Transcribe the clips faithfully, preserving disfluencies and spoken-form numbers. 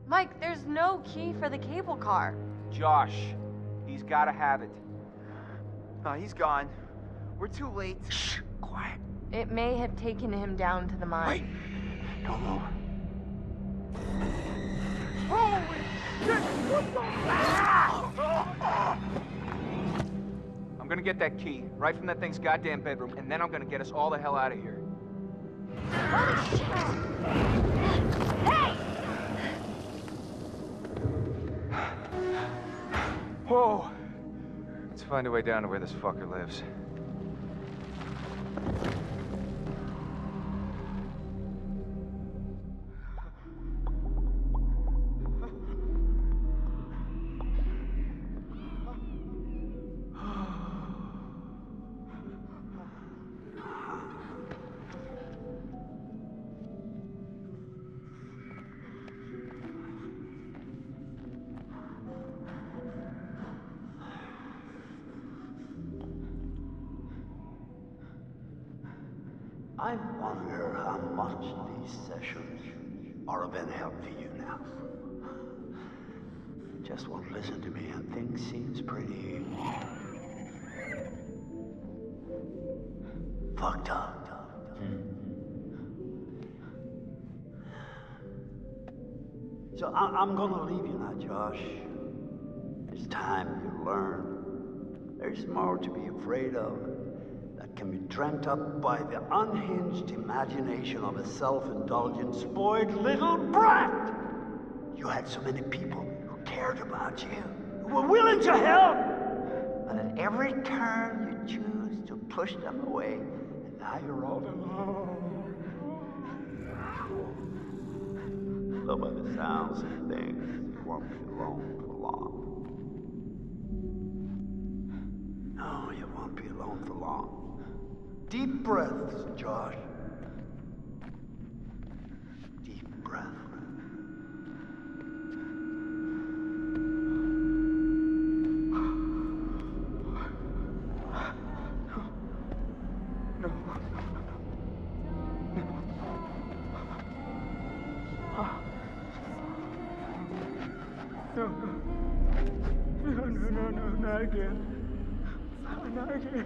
Mike, there's no key for the cable car. Josh, he's gotta have it. No, he's gone. We're too late. Shh, quiet. It may have taken him down to the mine. Wait, don't move. Holy shit! What the I'm gonna get that key right from that thing's goddamn bedroom, and then I'm gonna get us all the hell out of here. Holy shit! Hey! Whoa! Let's find a way down to where this fucker lives. I wonder how much these sessions are of any help to you now. Just won't listen to me, and things seems pretty fucked up. So I I'm gonna leave you now, Josh. It's time you learn. There's more to be afraid of that can be dreamt up by the unhinged imagination of a self-indulgent, spoiled little brat. You had so many people who cared about you, who were willing to help, but at every turn you choose to push them away, and now you're all alone. Though by the sounds of things, you won't be alone for long. No, you won't be alone for long. Deep breaths, Josh. Deep breath. No, no, no, no, no. No, no, no, no, no, not again. Not again.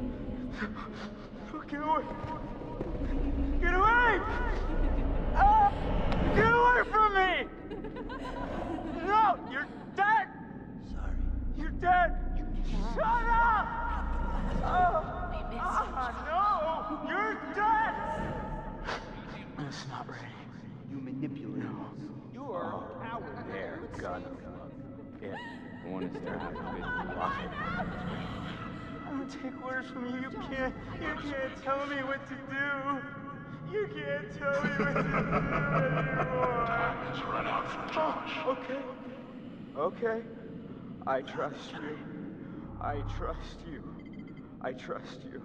Get away! Get away! Ah! Get away from me! No! You're dead! Sorry. You're dead! Shut up! Oh! Ah, no! You're dead! It's not ready. You manipulate. No. You are a coward. There, gun. Yeah. The one that's there. I don't take orders from you. You can't, you can't tell me what to do. You can't tell me what to do anymore. Time has run out for Josh. Oh, okay. Okay. I trust you. I trust you. I trust you.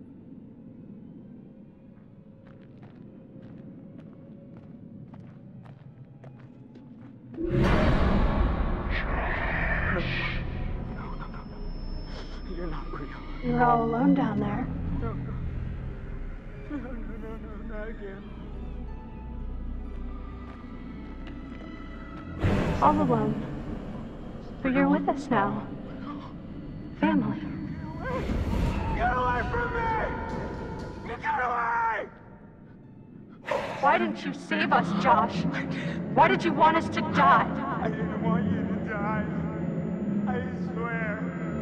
You're not real. You're all alone down there. No, no. No, no, no, no, not again. All alone. But you're with us now. Family. Get away from me! Get away! Why didn't you save us, Josh? Why did you want us to die? I didn't want you to die. I swear.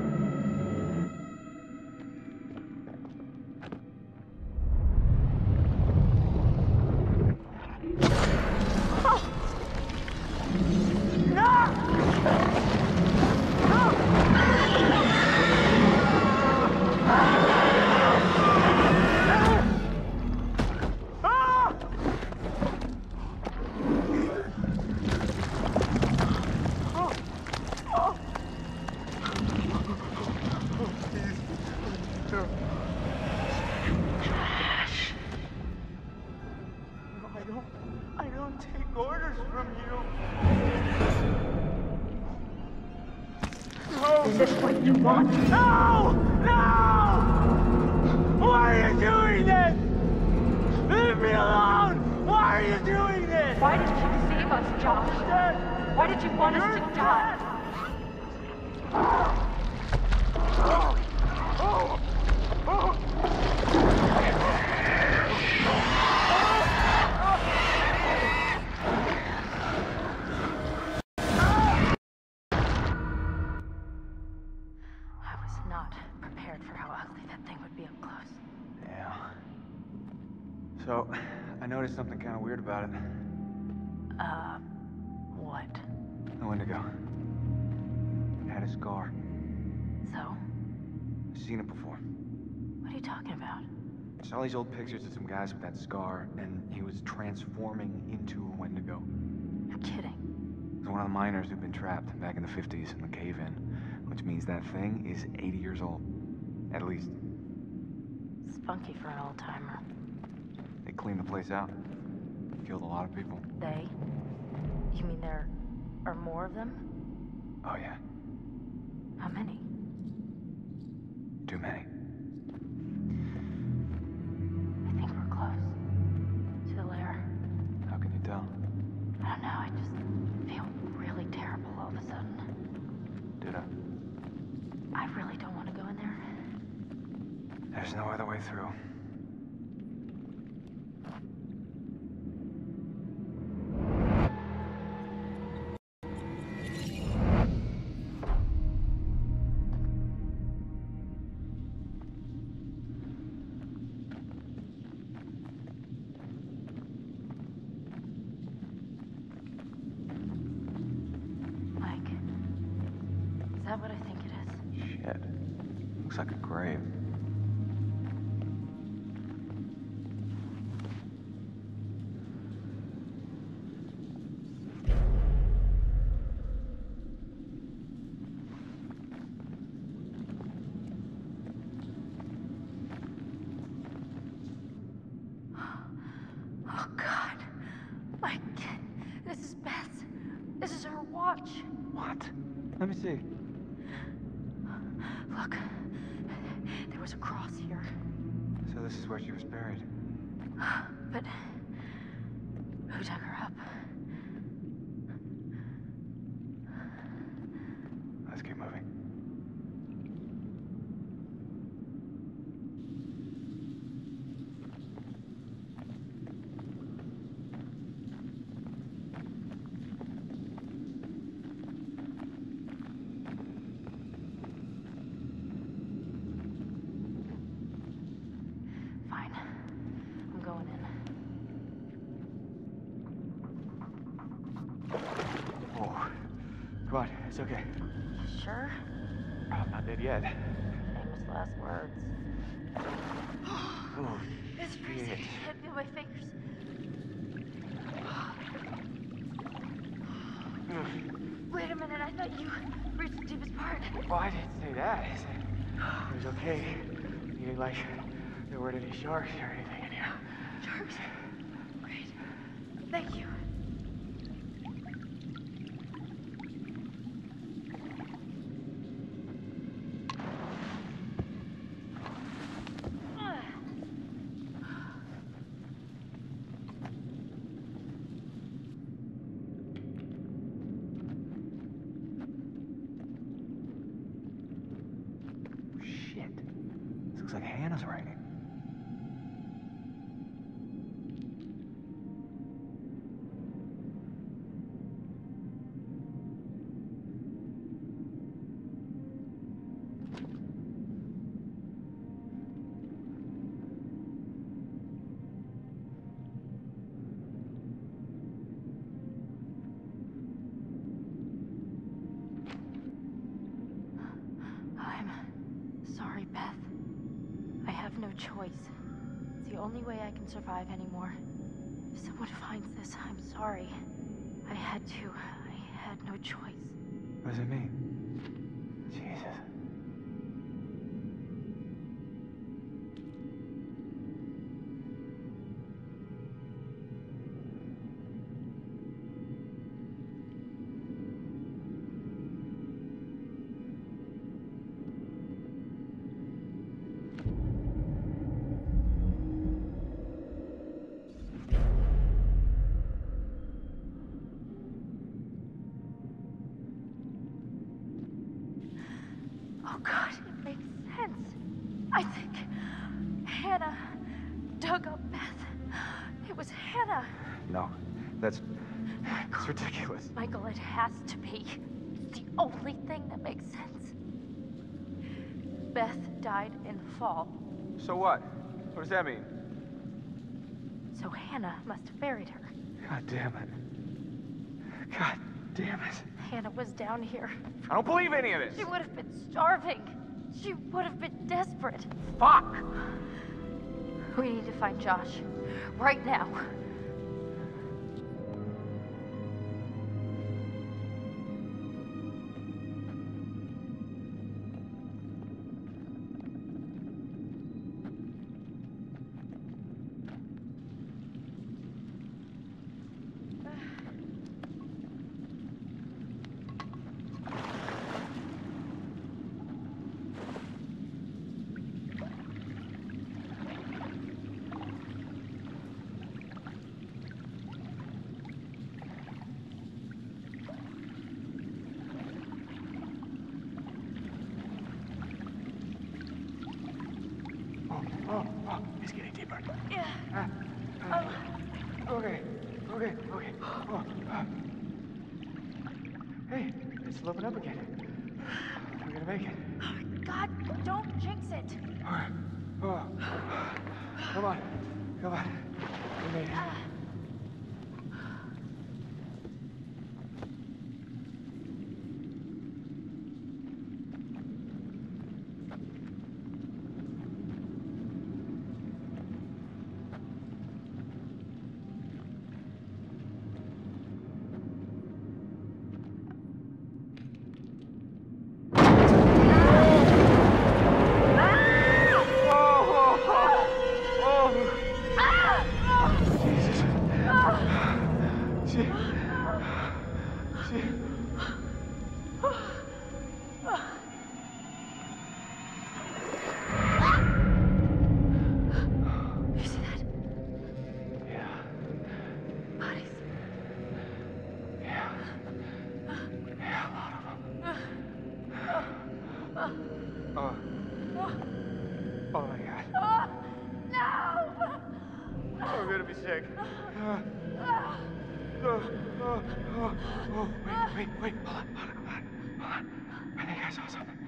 Is this what you want? No! No! Why are you doing this? Leave me alone! Why are you doing this? Why did you save save us, Josh? Why did you want us to die? I was not prepared for how ugly that thing would be up close. Yeah. So, I noticed something kind of weird about it. Uh, what? The Wendigo. It had a scar. So? I've seen it before. What are you talking about? I saw these old pictures of some guys with that scar, and he was transforming into a Wendigo. You're kidding. It was one of the miners who'd been trapped back in the fifties in the cave-in, which means that thing is eighty years old. At least. Spunky for an old-timer. They cleaned the place out. Killed a lot of people. They? You mean there are more of them? Oh, yeah. How many? Too many. I think we're close. To the lair. How can you tell? I don't know, I just feel really terrible all of a sudden. Did I? I really don't want to go in there. There's no other way through. Mike, is that what I think it is? Shit. Looks like a grave. Oh, God. Mike, this is Beth. This is her watch. What? Let me see. Look, there was a cross here. So this is where she was buried. But who dug her up? Let's keep moving. Fine. I'm going in. Oh. Come on, it's okay. You sure? I'm not dead yet. Famous last words. Oh, It's freezing. shit. Hit me with my fingers. Wait a minute, I thought you reached the deepest part. Well, I didn't say that. I said it was okay. Meaning like there weren't any sharks or anything in here. Sharks. Great. Thank you. Shit. This looks like Hannah's writing. I'm sorry, Beth. I have no choice. It's the only way I can survive anymore. If someone finds this, I'm sorry. I had to. I had no choice. What does it mean? Jesus. Oh God, it makes sense. I think Hannah dug up Beth. It was Hannah. No, that's... Michael, that's ridiculous. Michael, it has to be. It's the only thing that makes sense. Beth died in the fall. So what? What does that mean? So Hannah must have buried her. God damn it. God damn it. Hannah was down here. I don't believe any of this. She would have been starving. She would have been desperate. Fuck! We need to find Josh. Right now. Oh, oh, it's getting deeper. Yeah. Ah, ah. Okay, okay, okay. Oh, ah. Hey, it's open up again. We're gonna make it. God, don't jinx it. All right. Oh. Come on, come on. We made it. Oh. Oh my God. Oh, no! I'm gonna be sick. Uh, oh, oh, oh, oh, wait, wait, wait, hold on, hold on, hold on, hold on. I think I saw something.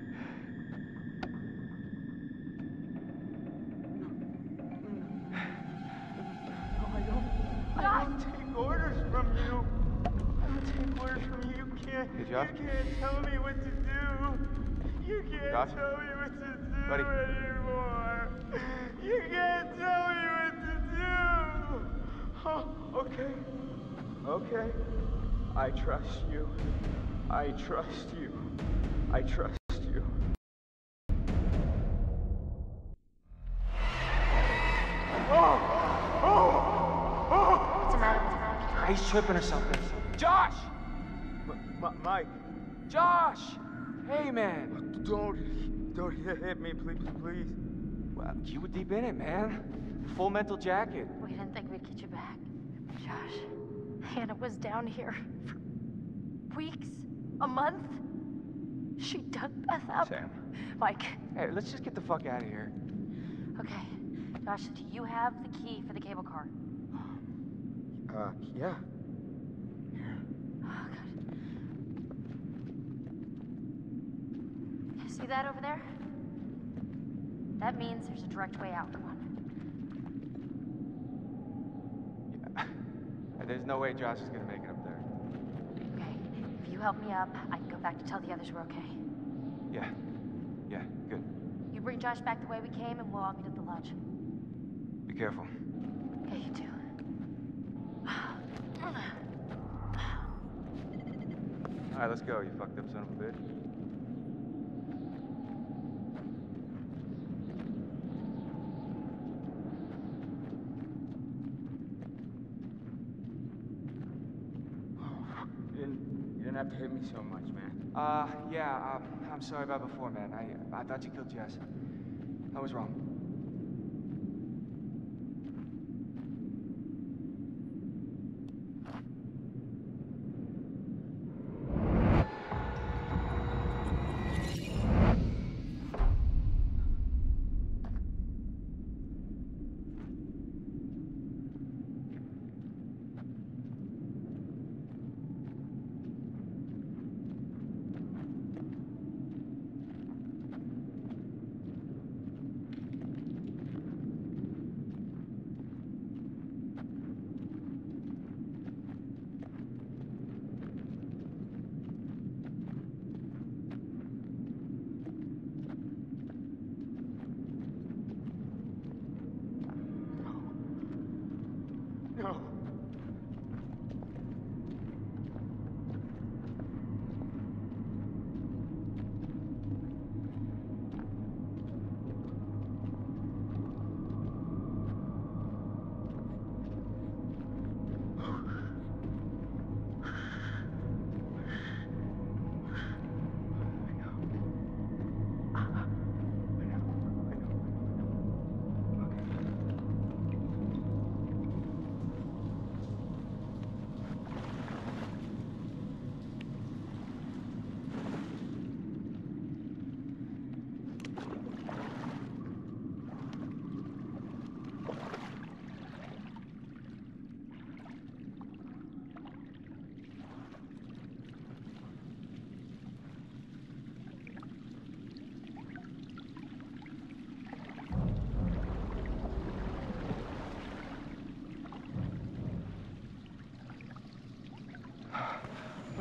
No, I don't. I don't take orders from you. I don't take orders from you. You can't. Hey, Josh? You can't tell me what to do. You can't Josh? tell me what to do Buddy? anymore. You can't tell me what to do. Oh, okay. Okay. I trust you. I trust you. I trust you. Oh! Oh! Oh! What's the matter? What's the matter? He's tripping or something. Josh! M- M- Mike, Josh! Hey, man. don't, don't hit me, please, please. Well, you were deep in it, man. Full mental jacket. We didn't think we'd get you back. Josh, Hannah was down here for weeks, a month. She dug Beth up. Sam. Mike. Hey, let's just get the fuck out of here. Okay. Josh, do you have the key for the cable car? Uh, yeah. Oh, good. You see that over there? That means there's a direct way out. Come on. Yeah. There's no way Josh is gonna make it up there. Okay. If you help me up, I can go back to tell the others we're okay. Yeah. Yeah, good. You bring Josh back the way we came, and we'll all meet at the lodge. Be careful. Yeah, you too. All right, let's go, you fucked up son of a bitch. You didn't, you didn't have to hit me so much, man. Uh, yeah, um, I'm sorry about before, man. I, I thought you killed Jess. I was wrong.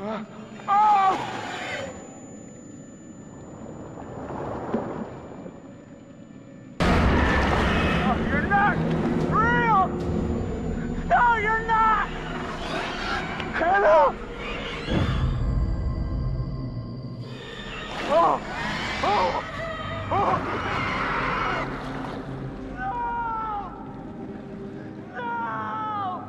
You're not real! No, you're not! Hannah! Oh! Oh! Oh! No! No!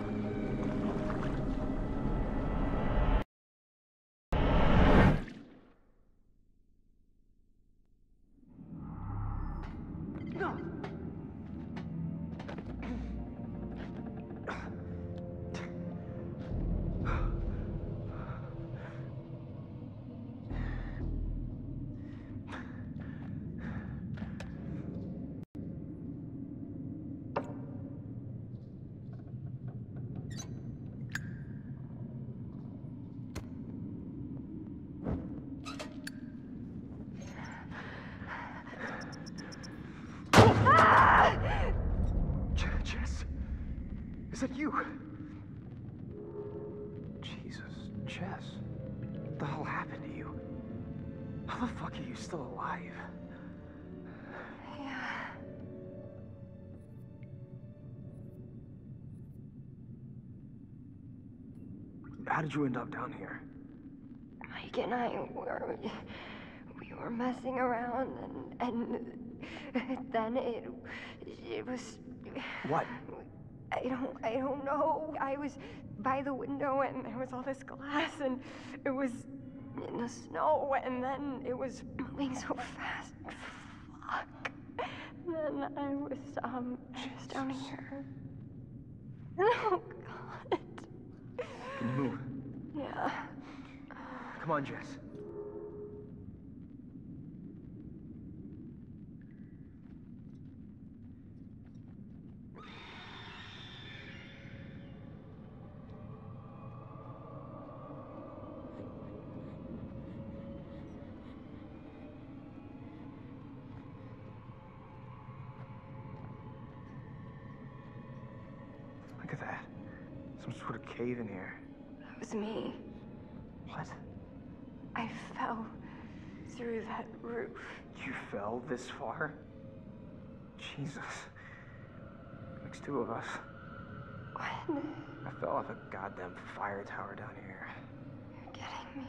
Jess? Is that you? Jesus, Jess. What the hell happened to you? How the fuck are you still alive? Yeah. How did you end up down here? Mike and I were, we were messing around, and and then it it was. What? I don't I don't know. I was by the window, and there was all this glass, and it was in the snow, and then it was moving so fast. Fuck. And then I was um I was down here. Oh God. Can you move? Yeah. Come on, Jess. Look at that. Some sort of cave in here. That was me. What? I fell through that roof. You fell this far? Jesus. Makes two of us. What? I fell off a goddamn fire tower down here. You're kidding me.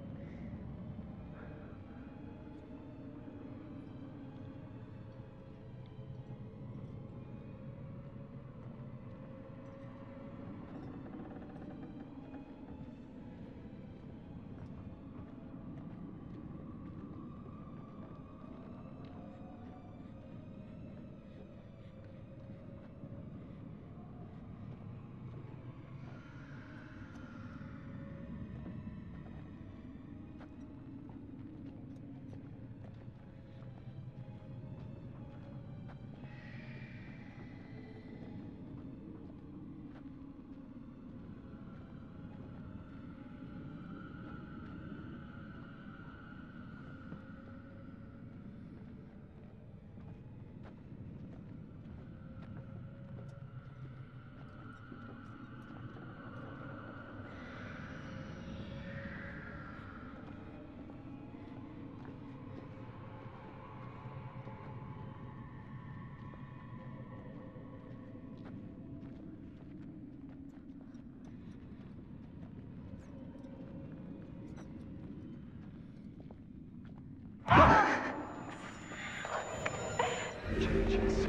Jess.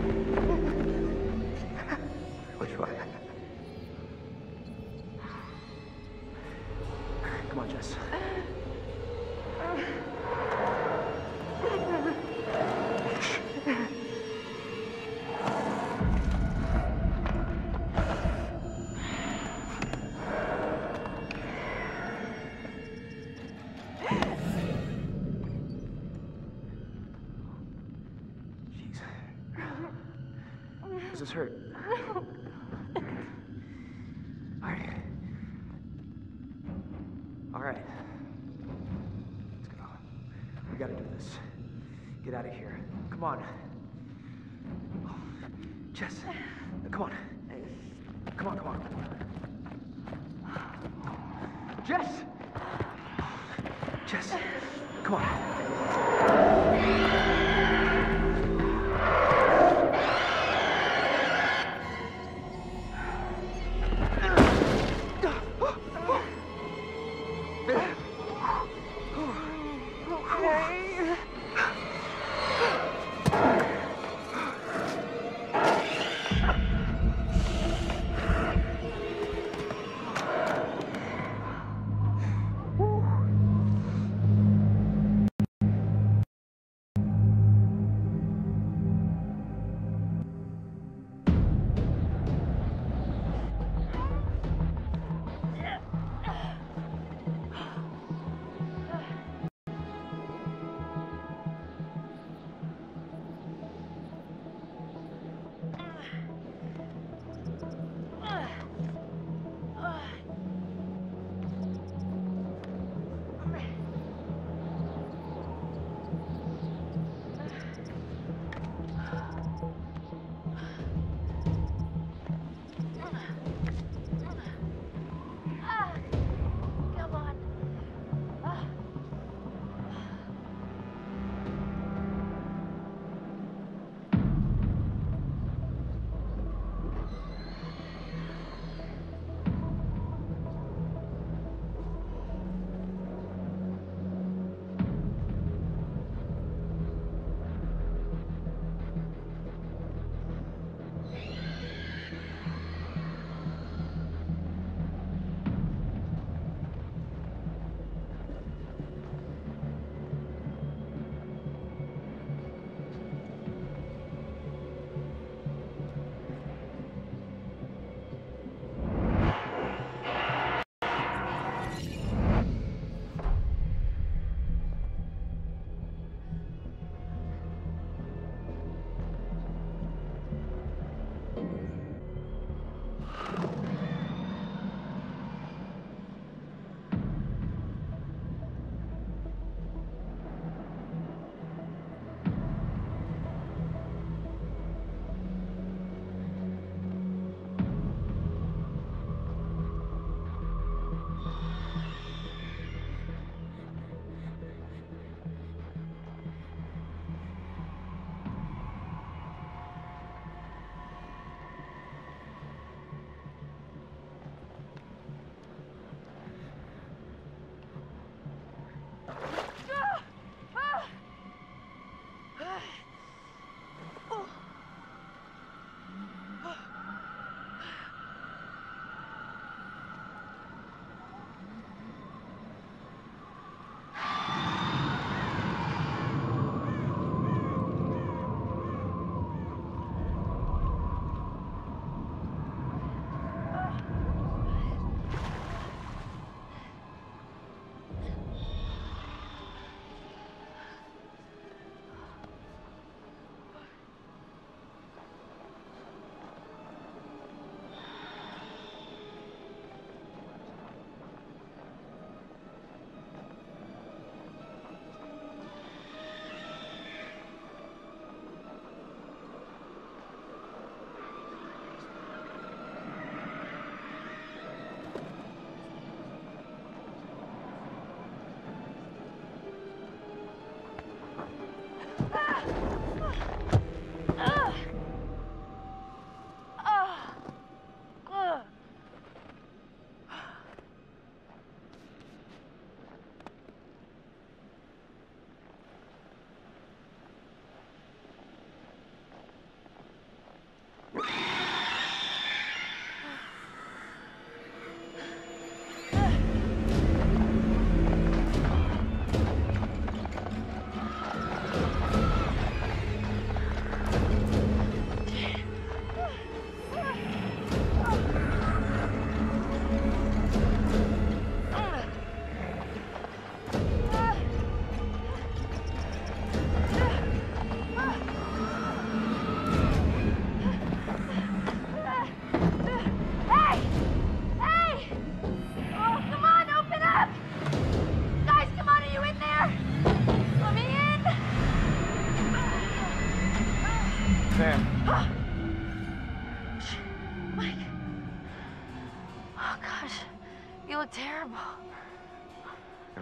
Which way? Come on, Jess. Does this hurt? Alright. Alright. Let's go. We gotta do this. Get out of here. Come on. Oh, Jess, come on. Come on, come on. Jess! Jess, come on.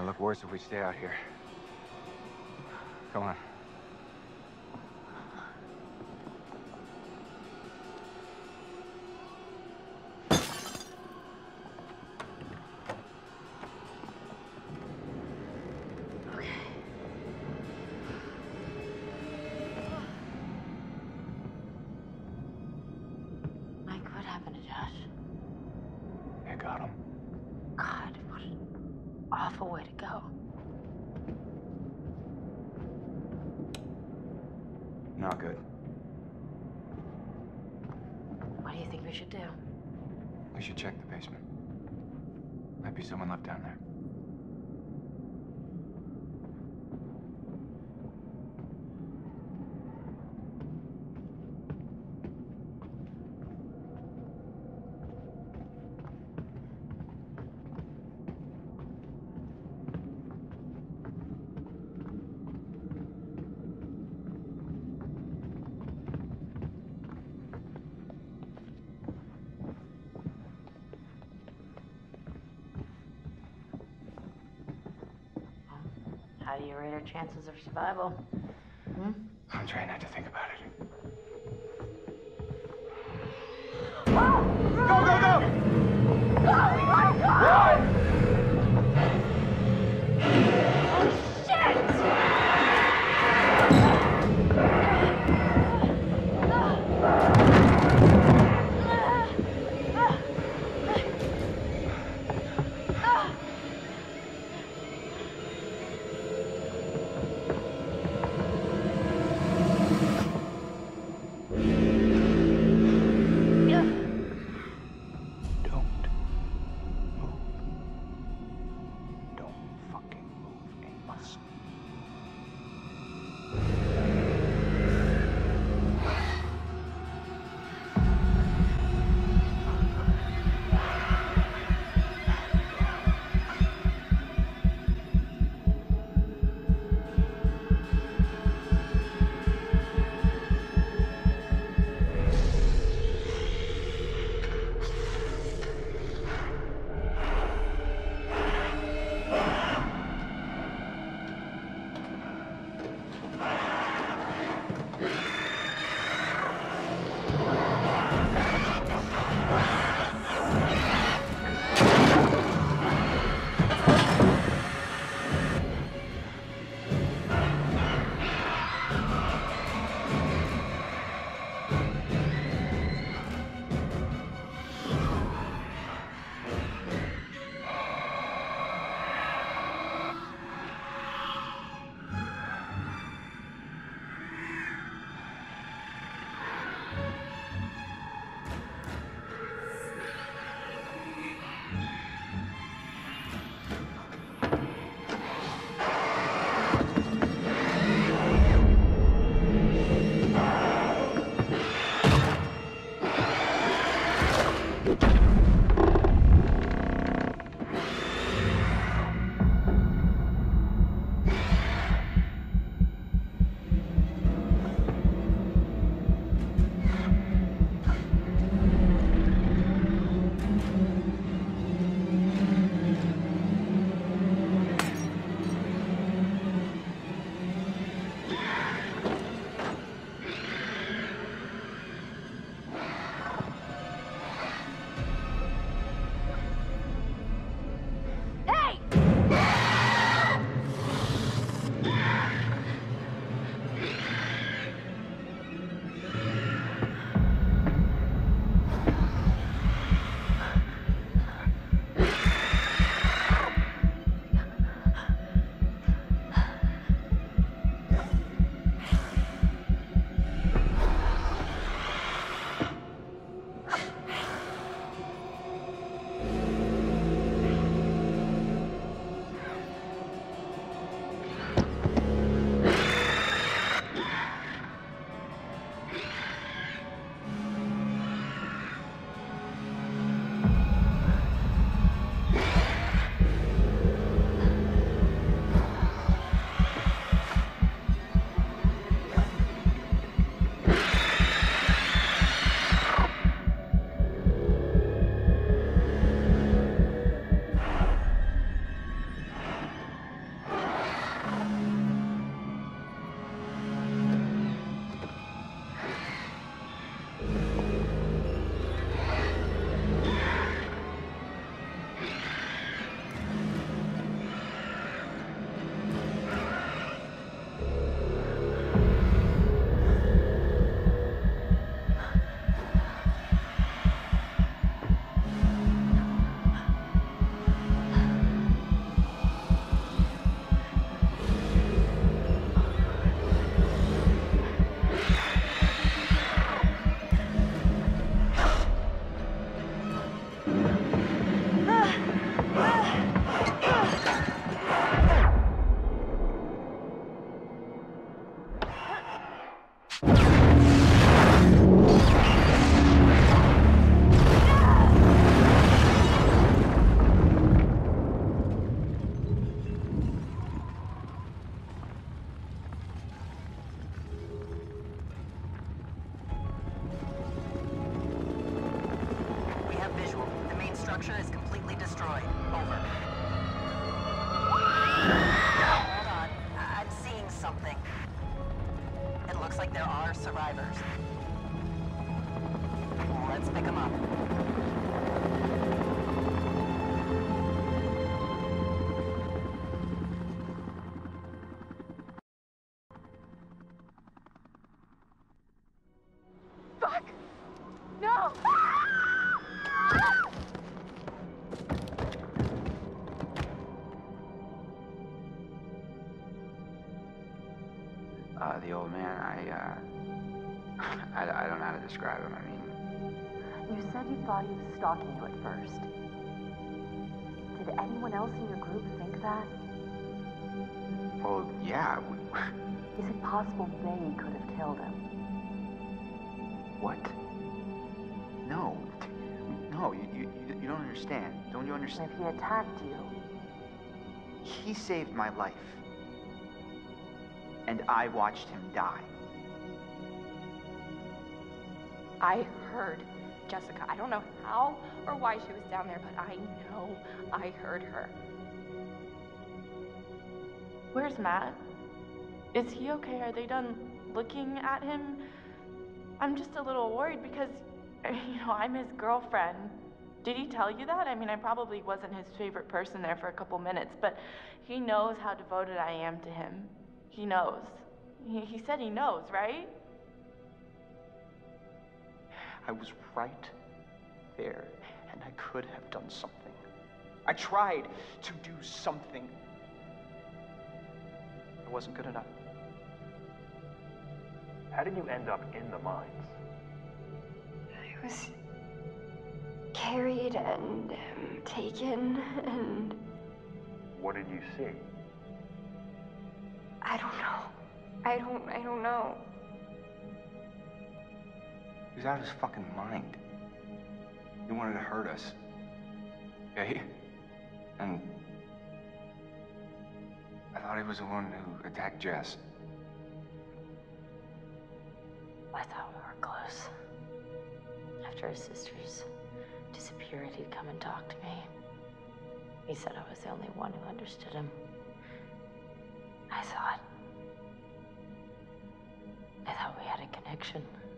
It'll look worse if we stay out here. Come on. Awful way to go. Not good. What do you think we should do? We should check the basement. Might be someone left down there. How do you rate our chances of survival? Hmm? I'm trying not to think about it. Go, go, go! Oh my God! Oh shit! Uh, the old man, I, uh... I, I don't know how to describe him, I mean... You said you thought he was stalking you at first. Did anyone else in your group think that? Well, yeah, we... Is it possible they could have killed him? What? No. No, you, you, you don't understand. Don't you And understand? if he attacked you, He saved my life. And I watched him die. I heard Jessica. I don't know how or why she was down there, but I know I heard her. Where's Matt? Is he okay? Are they done looking at him? I'm just a little worried because, you know, I'm his girlfriend. Did he tell you that? I mean, I probably wasn't his favorite person there for a couple minutes, but he knows how devoted I am to him. He knows. He, he said he knows, right? I was right there, and I could have done something. I tried to do something. It wasn't good enough. How did you end up in the mines? I was carried and um, taken, and What did you see? I don't know. I don't, I don't know. He was out of his fucking mind. He wanted to hurt us. Okay? And... I thought he was the one who attacked Jess. I thought we were close. After his sister's disappeared, he'd come and talk to me. He said I was the only one who understood him. I thought... I thought we had a connection.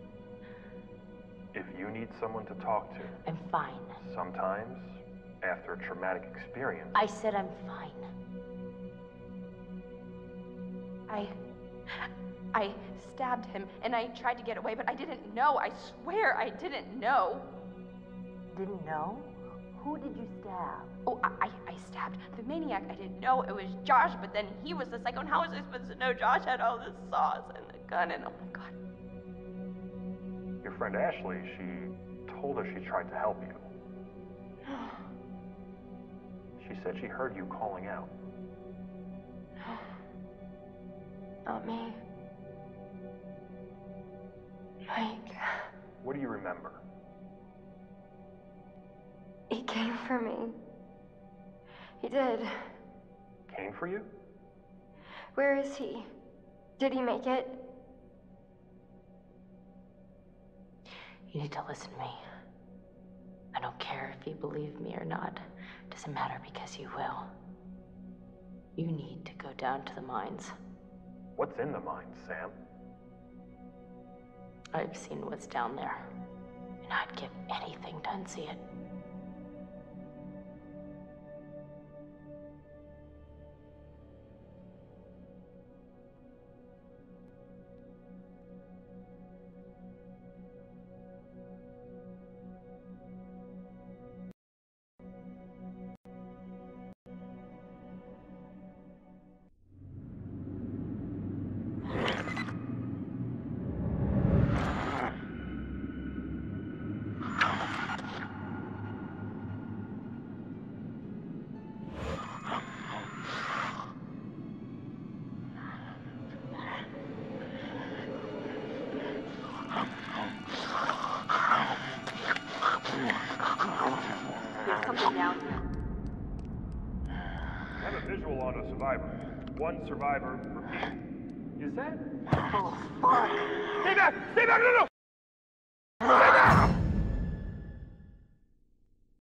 If you need someone to talk to, I'm fine. sometimes, after a traumatic experience, I said I'm fine. I... I stabbed him, and I tried to get away, but I didn't know. I swear I didn't know. Didn't know? Who did you stab? Oh, I, I, I stabbed the maniac. I didn't know it was Josh, but then he was the psycho, and how was I supposed to know Josh had all the saws and the gun, and oh my god. your friend Ashley, she told us she tried to help you. She said she heard you calling out. Not me. Mike. What do you remember? He came for me. He did. Came for you? Where is he? Did he make it? You need to listen to me. I don't care if you believe me or not. Doesn't matter because you will. You need to go down to the mines. What's in the mines, Sam? I've seen what's down there, and I'd give anything to unsee it. There's something down here. I have a visual on a survivor. One survivor, repeat. Is that? Oh, fuck! Stay back! Stay back! No, no!